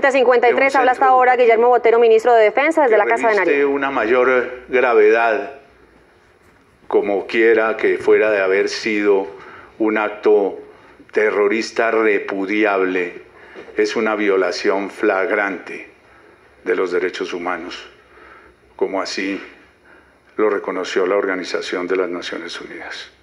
7:53, habla hasta ahora Guillermo Botero, ministro de Defensa, desde la Casa de Nariño. Una mayor gravedad, como quiera que fuera de haber sido un acto terrorista repudiable, es una violación flagrante de los derechos humanos, como así lo reconoció la Organización de las Naciones Unidas.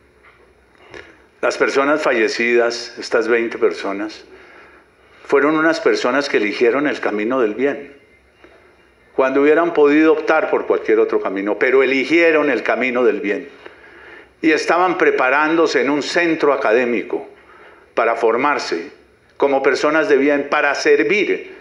Las personas fallecidas, estas 20 personas, fueron unas personas que eligieron el camino del bien, cuando hubieran podido optar por cualquier otro camino, pero eligieron el camino del bien. Y estaban preparándose en un centro académico para formarse como personas de bien, para servir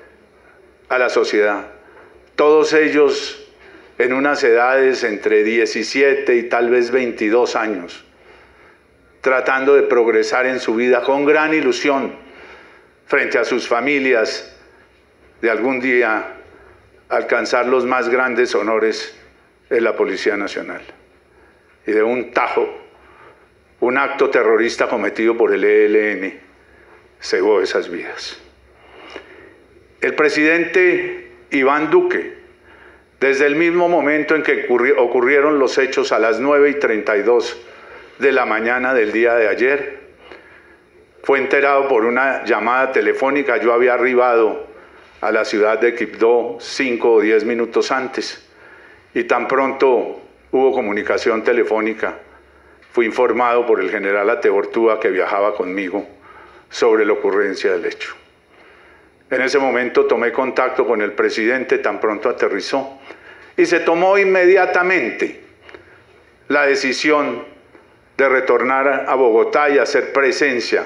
a la sociedad. Todos ellos en unas edades entre 17 y tal vez 22 años, tratando de progresar en su vida con gran ilusión frente a sus familias, de algún día alcanzar los más grandes honores en la Policía Nacional. Y de un tajo, un acto terrorista cometido por el ELN cegó esas vidas. El presidente Iván Duque, desde el mismo momento en que ocurrieron los hechos a las 9:32 de la mañana del día de ayer, fue enterado por una llamada telefónica. Yo había arribado a la ciudad de Quibdó 5 o 10 minutos antes, y tan pronto hubo comunicación telefónica, fui informado por el general Ateortúa, que viajaba conmigo, sobre la ocurrencia del hecho. En ese momento tomé contacto con el presidente tan pronto aterrizó, y se tomó inmediatamente la decisión de retornar a Bogotá y hacer presencia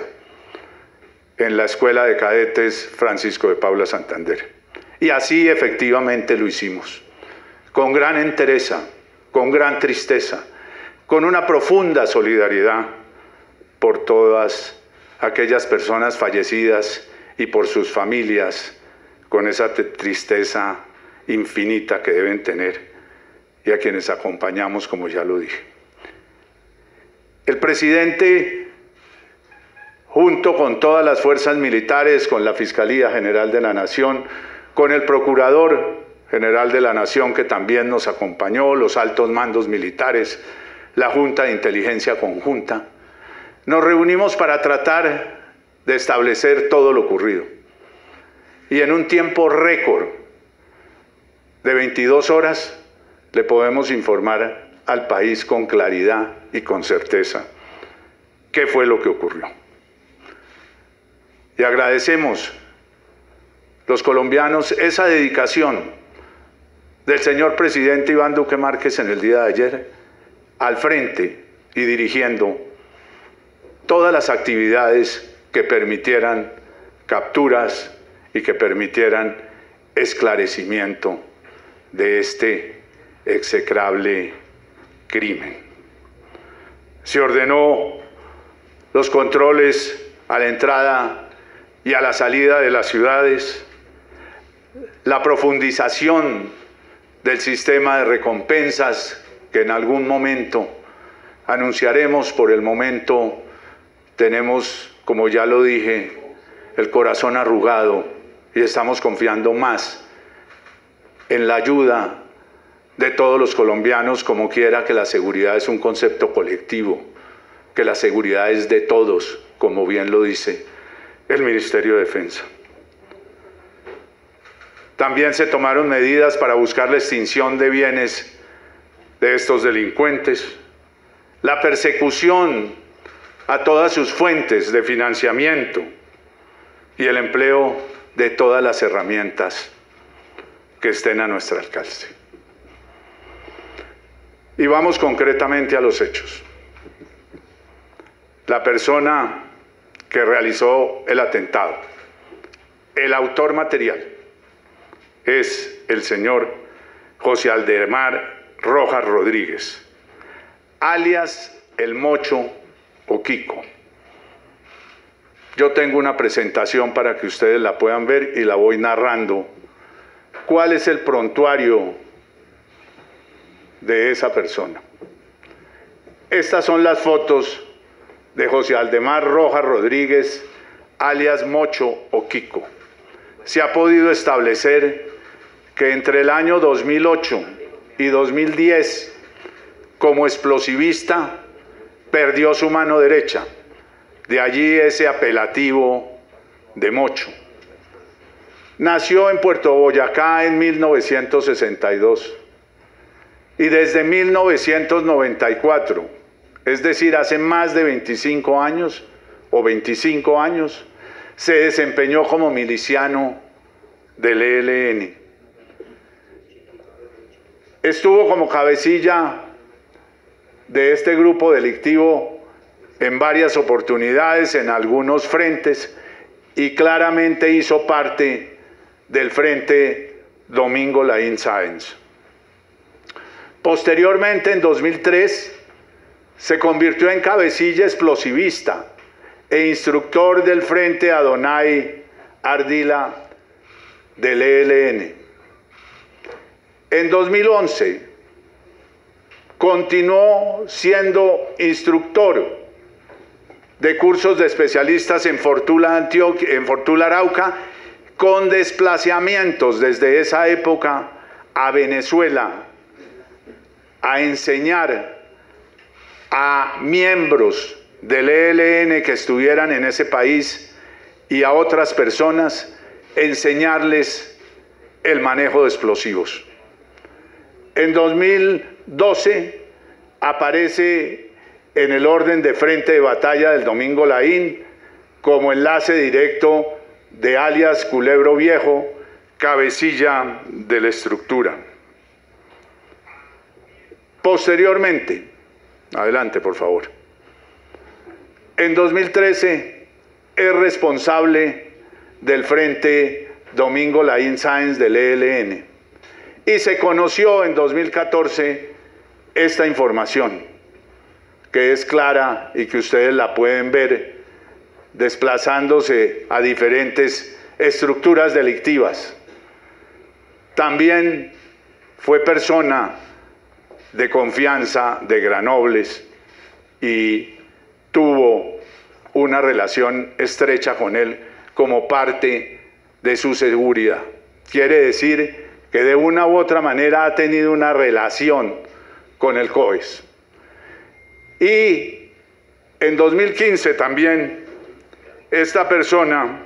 en la Escuela de Cadetes Francisco de Paula Santander. Y así efectivamente lo hicimos, con gran entereza, con gran tristeza, con una profunda solidaridad por todas aquellas personas fallecidas y por sus familias, con esa tristeza infinita que deben tener, y a quienes acompañamos, como ya lo dije. El presidente, junto con todas las fuerzas militares, con la Fiscalía General de la Nación, con el Procurador General de la Nación, que también nos acompañó, los altos mandos militares, la Junta de Inteligencia Conjunta, nos reunimos para tratar de establecer todo lo ocurrido. Y en un tiempo récord de 22 horas le podemos informar al país con claridad y con certeza qué fue lo que ocurrió. Y agradecemos los colombianos esa dedicación del señor presidente Iván Duque Márquez en el día de ayer, al frente y dirigiendo todas las actividades que permitieran capturas y que permitieran esclarecimiento de este execrable crimen. Se ordenó los controles a la entrada y a la salida de las ciudades, la profundización del sistema de recompensas que en algún momento anunciaremos. Por el momento tenemos, como ya lo dije, el corazón arrugado y estamos confiando más en la ayuda de todos los colombianos, como quiera que la seguridad es un concepto colectivo, que la seguridad es de todos, como bien lo dice el Ministerio de Defensa. También se tomaron medidas para buscar la extinción de bienes de estos delincuentes, la persecución a todas sus fuentes de financiamiento y el empleo de todas las herramientas que estén a nuestro alcance. Y vamos concretamente a los hechos. La persona que realizó el atentado, el autor material, es el señor José Aldemar Rojas Rodríguez, alias El Mocho o Kiko. Yo tengo una presentación para que ustedes la puedan ver y la voy narrando. ¿Cuál es el prontuario de esa persona? Estas son las fotos de José Aldemar Rojas Rodríguez, alias Mocho o Kiko, se ha podido establecer que entre el año 2008 y 2010, como explosivista, perdió su mano derecha. De allí ese apelativo de Mocho. Nació en Puerto Boyacá en 1962 y desde 1994, es decir, hace más de 25 años o 25 años, se desempeñó como miliciano del ELN. Estuvo como cabecilla de este grupo delictivo en varias oportunidades, en algunos frentes, y claramente hizo parte del Frente Domingo Laín Sáenz. Posteriormente, en 2003, se convirtió en cabecilla explosivista e instructor del Frente Adonai Ardila del ELN. En 2011, continuó siendo instructor de cursos de especialistas en Fortuna, Arauca, con desplazamientos desde esa época a Venezuela, a enseñar a miembros del ELN que estuvieran en ese país y a otras personas, enseñarles el manejo de explosivos. En 2012 aparece en el orden de frente de batalla del Domingo Laín como enlace directo de alias Culebro Viejo, cabecilla de la estructura. Posteriormente, adelante por favor, en 2013 es responsable del Frente Domingo Laín Sáenz del ELN y se conoció en 2014 esta información, que es clara y que ustedes la pueden ver desplazándose a diferentes estructuras delictivas. También fue persona de confianza de Granobles y tuvo una relación estrecha con él como parte de su seguridad. Quiere decir que de una u otra manera ha tenido una relación con el COES. Y en 2015 también esta persona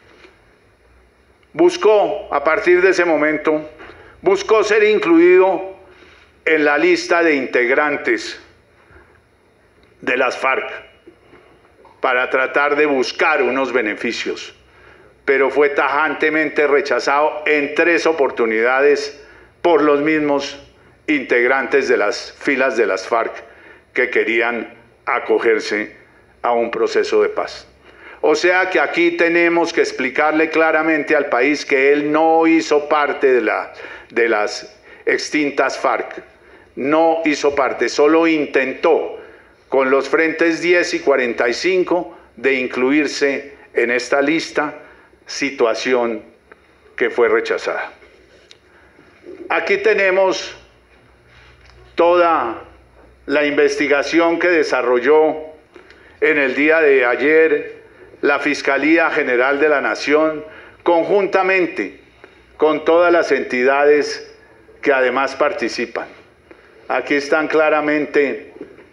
buscó, a partir de ese momento, buscó ser incluido en la lista de integrantes de las FARC para tratar de buscar unos beneficios, pero fue tajantemente rechazado en 3 oportunidades por los mismos integrantes de las filas de las FARC que querían acogerse a un proceso de paz. O sea que aquí tenemos que explicarle claramente al país que él no hizo parte de las extintas FARC, no hizo parte, solo intentó con los frentes 10 y 45 de incluirse en esta lista, situación que fue rechazada. Aquí tenemos toda la investigación que desarrolló en el día de ayer la Fiscalía General de la Nación, conjuntamente con todas las entidades que además participan. Aquí están claramente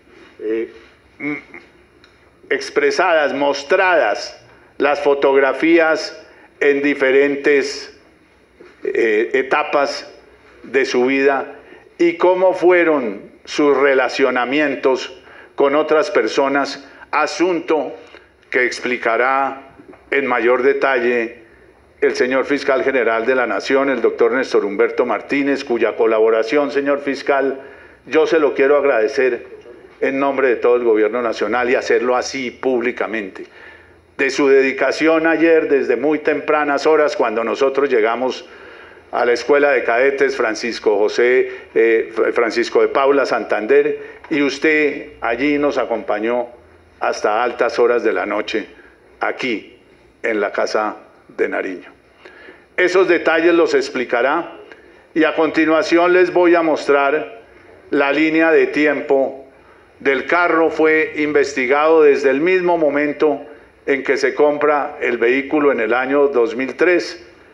expresadas, mostradas las fotografías en diferentes etapas de su vida y cómo fueron sus relacionamientos con otras personas, asunto que explicará en mayor detalle el señor Fiscal General de la Nación, el doctor Néstor Humberto Martínez, cuya colaboración, señor Fiscal, yo se lo quiero agradecer en nombre de todo el Gobierno Nacional y hacerlo así públicamente. De su dedicación ayer desde muy tempranas horas cuando nosotros llegamos a la Escuela de Cadetes Francisco de Paula Santander, y usted allí nos acompañó hasta altas horas de la noche aquí en la Casa de Nariño. Esos detalles los explicará y a continuación les voy a mostrar la línea de tiempo del carro. Fue investigado desde el mismo momento en que se compra el vehículo en el año 2003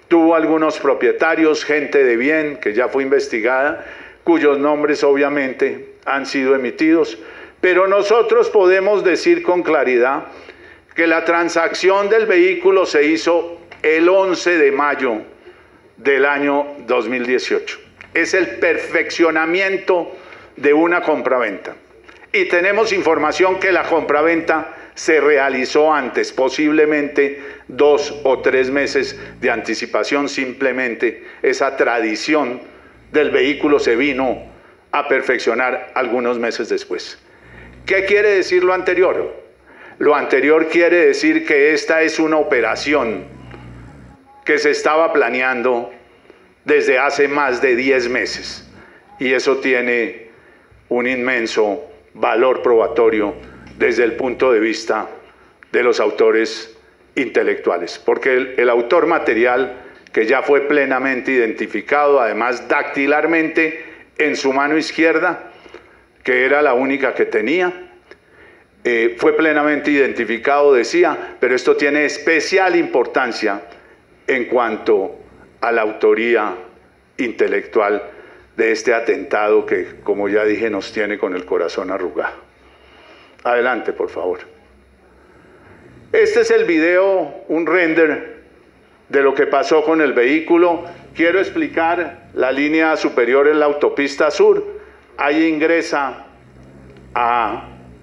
tuvo algunos propietarios, gente de bien, que ya fue investigada, cuyos nombres obviamente han sido emitidos, pero nosotros podemos decir con claridad que la transacción del vehículo se hizo el 11 de mayo del año 2018. Es el perfeccionamiento de una compraventa. Y tenemos información que la compraventa se realizó antes, posiblemente 2 o 3 meses de anticipación. Simplemente esa tradición del vehículo se vino a perfeccionar algunos meses después. ¿Qué quiere decir lo anterior? Lo anterior quiere decir que esta es una operación que se estaba planeando desde hace más de 10 meses. Y eso tiene un inmenso valor probatorio desde el punto de vista de los autores intelectuales. Porque el autor material, que ya fue plenamente identificado, además dactilarmente en su mano izquierda, que era la única que tenía, fue plenamente identificado, decía, pero esto tiene especial importancia en cuanto a la autoría intelectual de este atentado que, como ya dije, nos tiene con el corazón arrugado. Adelante, por favor. Este es el video, un render de lo que pasó con el vehículo. Quiero explicar la línea superior en la autopista sur. Ahí ingresa a...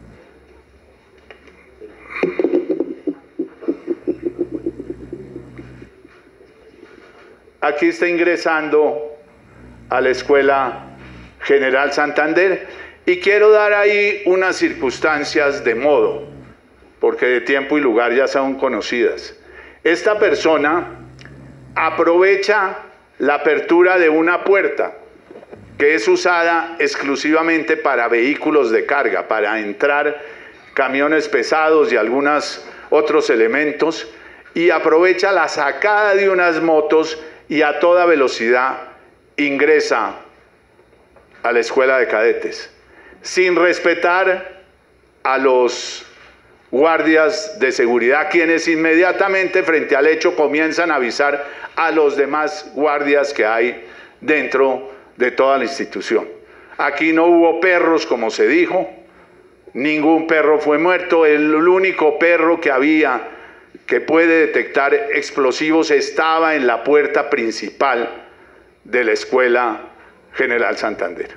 Aquí está ingresando a la Escuela General Santander y quiero dar ahí unas circunstancias de modo, porque de tiempo y lugar ya son conocidas. Esta persona aprovecha la apertura de una puerta que es usada exclusivamente para vehículos de carga, para entrar camiones pesados y algunos otros elementos, y aprovecha la sacada de unas motos y a toda velocidad ingresa a la escuela de cadetes, sin respetar a los guardias de seguridad, quienes inmediatamente frente al hecho comienzan a avisar a los demás guardias que hay dentro de toda la institución. Aquí no hubo perros, como se dijo, ningún perro fue muerto. El único perro que había que puede detectar explosivos estaba en la puerta principal de la Escuela General Santander.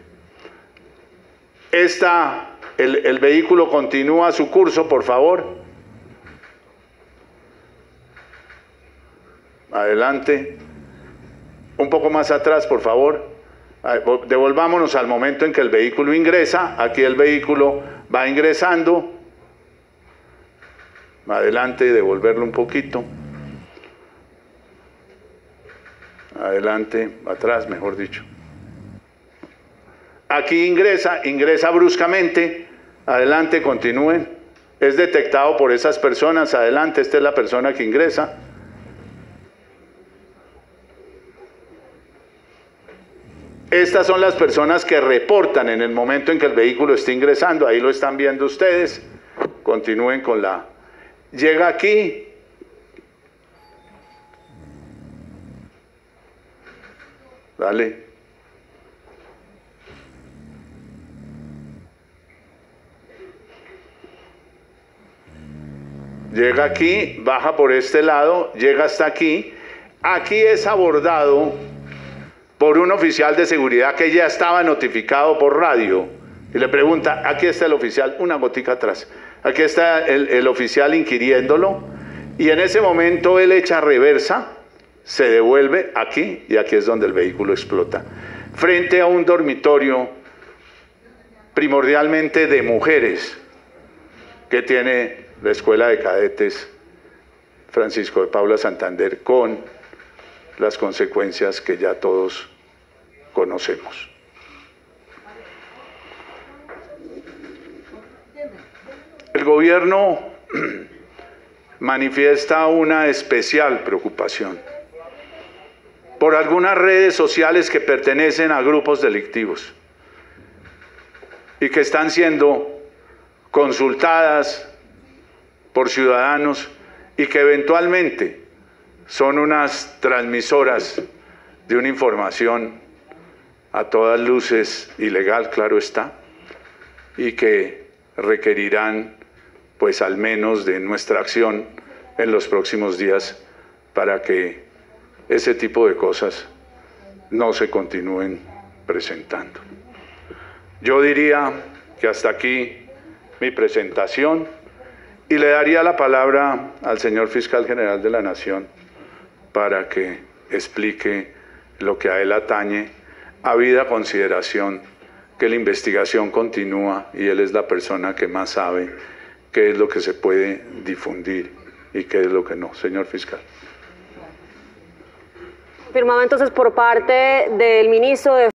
El vehículo continúa su curso, por favor. Adelante. Un poco más atrás, por favor. Devolvámonos al momento en que el vehículo ingresa. Aquí el vehículo va ingresando. Adelante, devolverlo un poquito. Adelante, atrás, mejor dicho. Aquí ingresa bruscamente. Adelante, continúen. Es detectado por esas personas. Adelante, esta es la persona que ingresa. Estas son las personas que reportan en el momento en que el vehículo está ingresando. Ahí lo están viendo ustedes. Continúen con la... Llega aquí. Dale. Llega aquí, baja por este lado, llega hasta aquí. Aquí es abordado por un oficial de seguridad que ya estaba notificado por radio. Y le pregunta, aquí está el oficial, una gotica atrás. Aquí está el oficial inquiriéndolo. Y en ese momento él echa reversa, se devuelve aquí y aquí es donde el vehículo explota. Frente a un dormitorio primordialmente de mujeres que tiene la Escuela de Cadetes Francisco de Paula Santander, con las consecuencias que ya todos conocemos. El gobierno manifiesta una especial preocupación por algunas redes sociales que pertenecen a grupos delictivos y que están siendo consultadas por ciudadanos y que eventualmente son unas transmisoras de una información a todas luces ilegal, claro está, y que requerirán pues al menos de nuestra acción en los próximos días para que ese tipo de cosas no se continúen presentando. Yo diría que hasta aquí mi presentación y le daría la palabra al señor Fiscal General de la Nación para que explique lo que a él atañe, habida consideración que la investigación continúa y él es la persona que más sabe qué es lo que se puede difundir y qué es lo que no. Señor Fiscal. Confirmado entonces por parte del ministro de